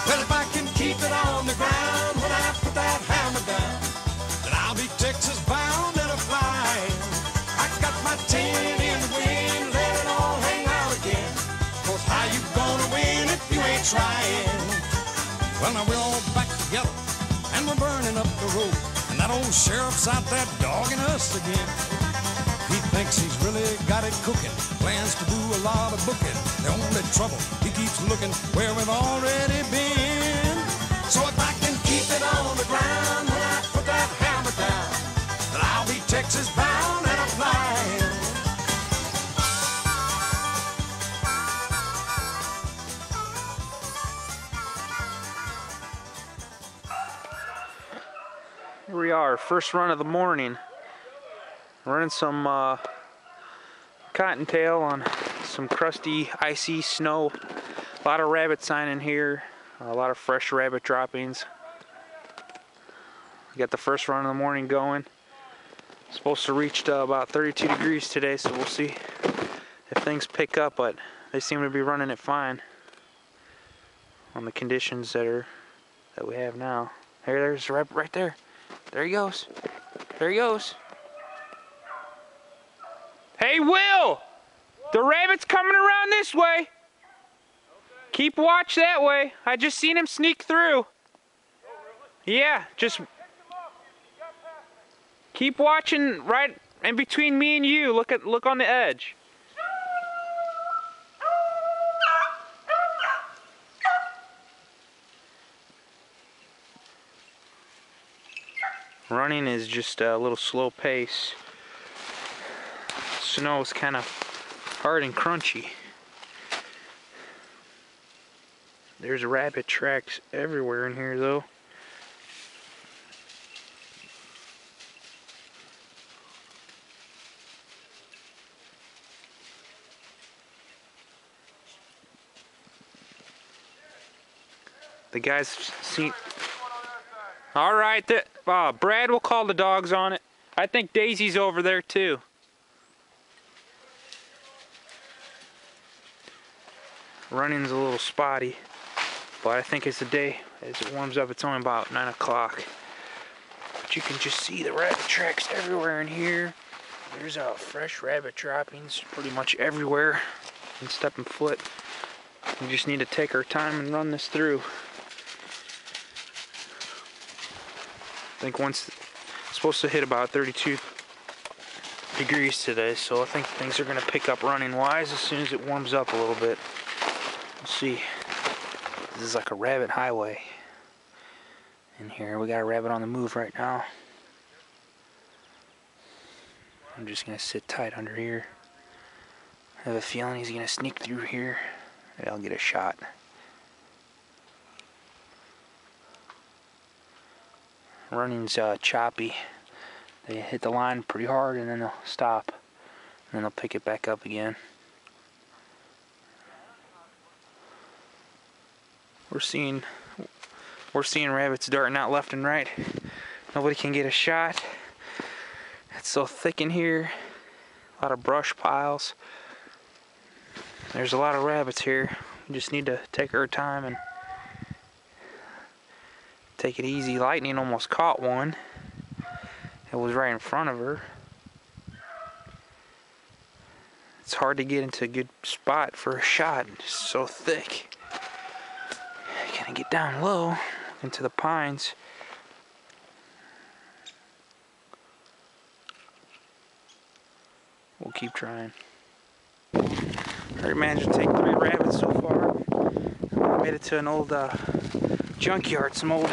Well, if I can keep it on the ground when I put that hammer down, then I'll be Texas bound and a flying. I got my 10 in the wind, let it all hang out again. 'Cause how you gonna win if you ain't trying? Well, now we're all back together and we're burning up the road, and that old sheriff's out there dogging us again. He thinks he's really got it cooking, plans to do a lot of booking. The only trouble, he keeps looking where we've already been. So if I can keep it on the ground when I put that hammer down, then I'll be Texas bound and I'm flying. Here we are, first run of the morning. Running some cottontail on some crusty, icy snow. A lot of rabbit sign in here, a lot of fresh rabbit droppings. We got the first run of the morning going. Supposed to reach about 32 degrees today, so we'll see if things pick up, but they seem to be running it fine on the conditions that we have now. There's a rabbit right there. There he goes. There he goes. Hey, Will! The rabbit's coming around this way. Okay. Keep watch that way. I just seen him sneak through. Oh, really? Yeah, just keep watching right in between me and you. Look on the edge. Running is just a little slow pace. Snow is kind of hard and crunchy. There's rabbit tracks everywhere in here though. The guy's seen. All right, Brad will call the dogs on it. I think Daisy's over there too. Running's a little spotty, but I think as it warms up, it's only about 9 o'clock. But you can just see the rabbit tracks everywhere in here. There's fresh rabbit droppings pretty much everywhere in stepping foot. We just need to take our time and run this through. I think once it's supposed to hit about 32 degrees today, so I think things are going to pick up running wise as soon as it warms up a little bit. We'll see. This is like a rabbit highway in here. We got a rabbit on the move right now. I'm just going to sit tight under here. I have a feeling he's going to sneak through here and I'll get a shot. Running's choppy. They hit the line pretty hard and then they'll stop and then they'll pick it back up again. We're seeing rabbits darting out left and right. Nobody can get a shot. It's so thick in here. A lot of brush piles. There's a lot of rabbits here. We just need to take our time and take it easy. Lightning almost caught one. It was right in front of her. It's hard to get into a good spot for a shot. It's so thick. You gotta get down low into the pines. We'll keep trying. I managed to take 3 rabbits so far. I made it to an old junkyard, some old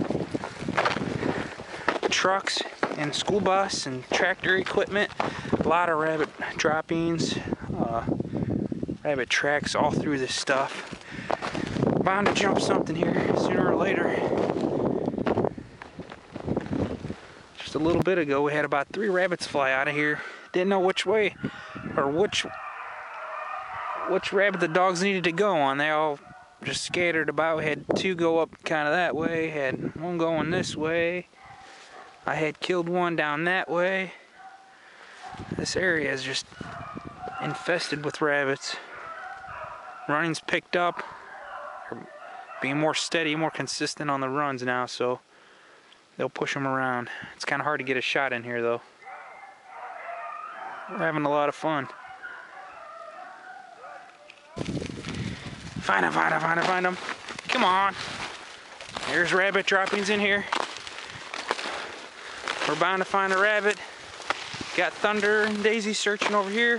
trucks and school bus and tractor equipment. A lot of rabbit droppings, rabbit tracks all through this stuff. Bound to jump something here sooner or later. Just a little bit ago we had about 3 rabbits fly out of here. Didn't know which way or which rabbit the dogs needed to go on. They all just scattered about. We had 2 go up kind of that way, had 1 going this way. I had killed 1 down that way. This area is just infested with rabbits. Running's picked up. being more steady, more consistent on the runs now, so they'll push them around. It's kind of hard to get a shot in here, though. We're having a lot of fun. Find them. Come on. There's rabbit droppings in here. We're bound to find a rabbit. Got Thunder and Daisy searching over here.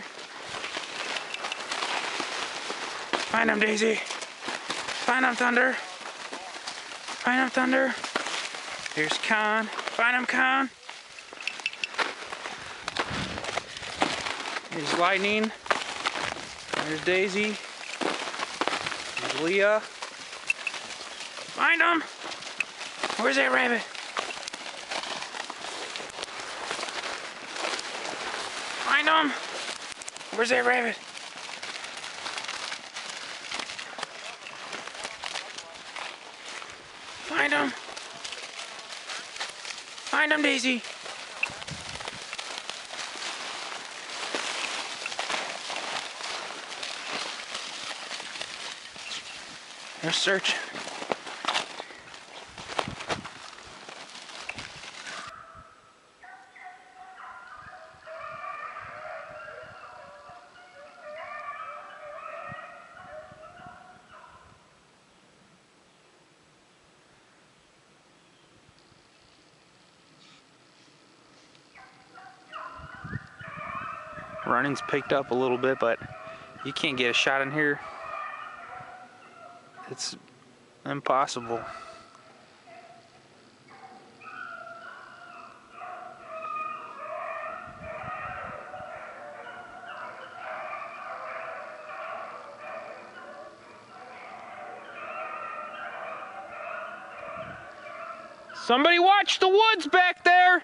Find them, Daisy. Find them, Thunder. Find them, Thunder. There's Con. Find him, Con. There's Lightning. There's Daisy. There's Leah. Find him. Where's that rabbit? Find him. Where's that rabbit? Find him. Find him, Daisy. They're searching. Running's picked up a little bit, but you can't get a shot in here. It's impossible. Somebody watch the woods back there!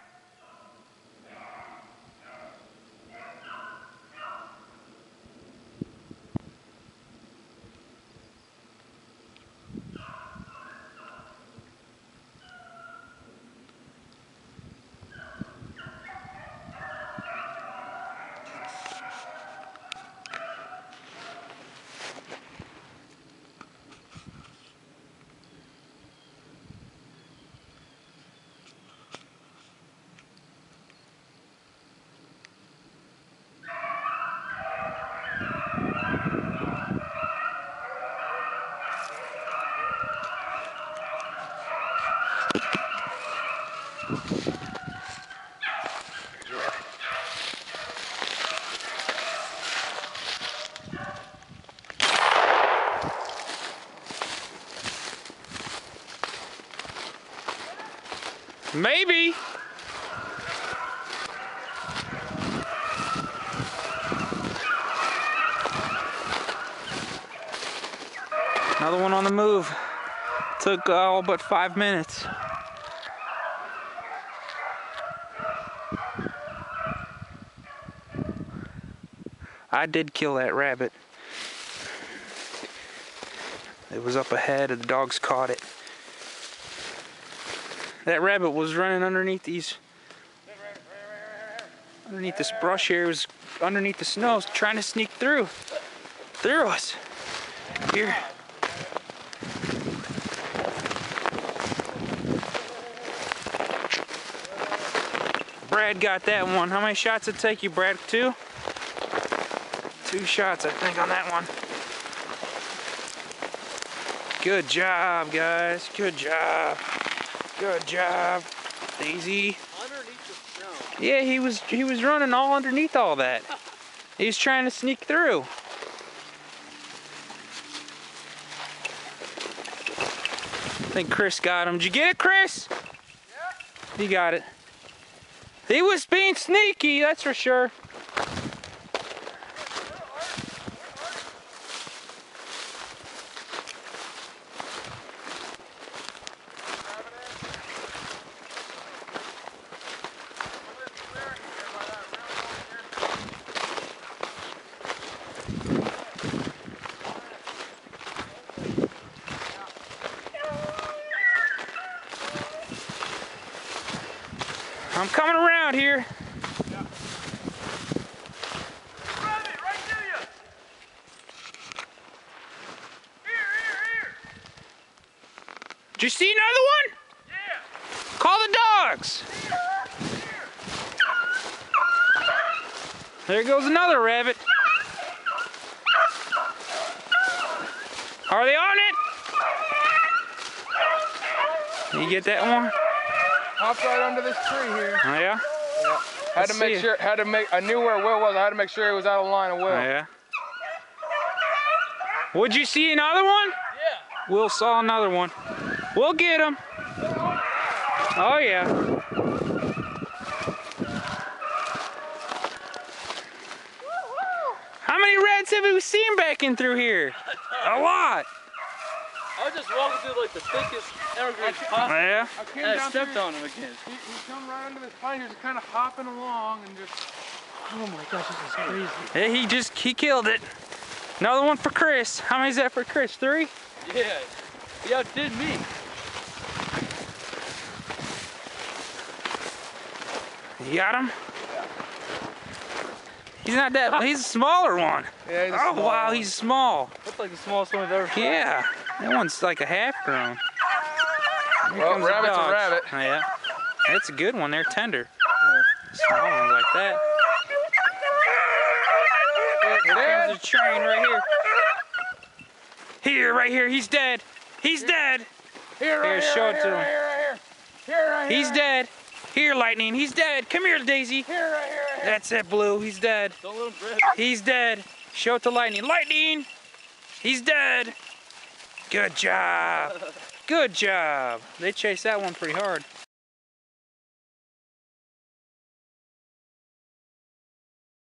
Maybe. Another one on the move. Took all but 5 minutes. I did kill that rabbit. It was up ahead and the dogs caught it. That rabbit was running underneath these, underneath this brush here. It was underneath the snow, trying to sneak through us. Here. Brad got that one. How many shots did it take you, Brad? 2? 2 shots, I think, on that one. Good job, guys. Good job. Good job, Daisy. Underneath the snow. Yeah, he was running all underneath all that. He was trying to sneak through. I think Chris got him. Did you get it, Chris? Yeah. He got it. He was being sneaky, that's for sure. I'm coming around here. Yeah. Rabbit, right to you. Here. Did you see another one? Yeah. Call the dogs. There goes another rabbit. Are they on it? You get that one? Hopped right under this tree here. Oh yeah? Yeah. Had to Let's make see sure. I knew where Will was. I had to make sure he was out of line of Will. Oh yeah? Would you see another one? Yeah. Will saw another one. We'll get him. Oh yeah. How many reds have we seen back in through here? A lot. I was just walking through like the thickest evergreens Oh possible. yeah? I came And I down stepped through, on him again. He come right under this pine. He was kind of hopping along and just. Oh my gosh, this is crazy. Hey, he killed it. Another one for Chris. How many is that for Chris? 3? Yeah. He outdid me. You got him? He's not that, he's a smaller one. Yeah, he's a Oh small wow, one. he's small. That's like the smallest one I've ever seen. Yeah, that one's like a half grown. Here Well, comes the rabbit's a dogs. rabbit. Oh, yeah, that's a good one. They're tender. Small ones like that. Here comes the train right here. Here, right here. He's dead. He's dead. Here, right Here, here, show right it to here, him. right here, right here. Here, right here. He's dead. Here, Lightning. He's dead. Come here, Daisy. Here, right here, right here. That's it, Blue. He's dead. Don't let him grab it. He's dead. Show it to Lightning. Lightning! He's dead. Good job. Good job. They chased that one pretty hard.